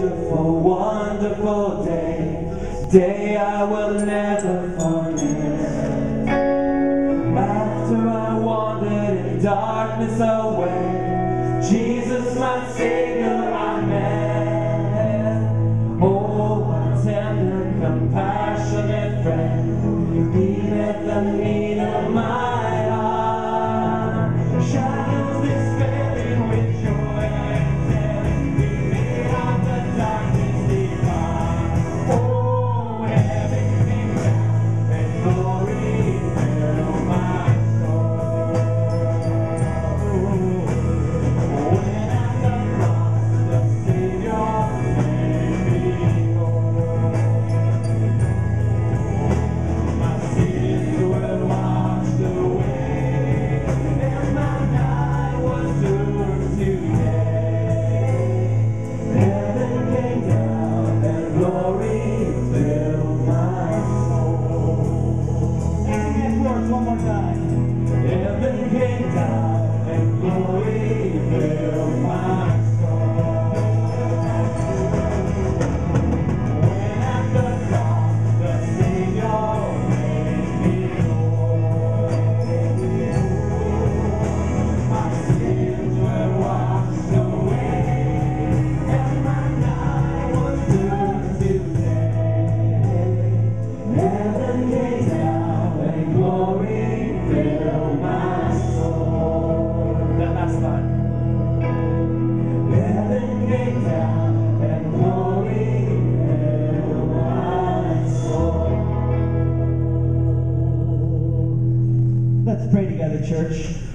beautiful, wonderful day I will never forget. After I wandered in darkness away, Jesus my Savior I met. Oh, what tender, compassionate friend, He met the need of my heart. Shadows dispelling with joy and telling me out the darkness divine. Oh, heaven came down and glory filled my soul. When at the cross the Savior made me whole. My sins were washed away, and my night was doomed today. Heaven came down and glory filled my soul. And these words one more time. Heaven came down and glory filled my soul. When at the cross the Savior made me whole. My sins were washed away, and my night was doomed today. Heaven came down and glory filled my soul. That last line. Heaven came down and glory filled my soul. Let's pray together, church.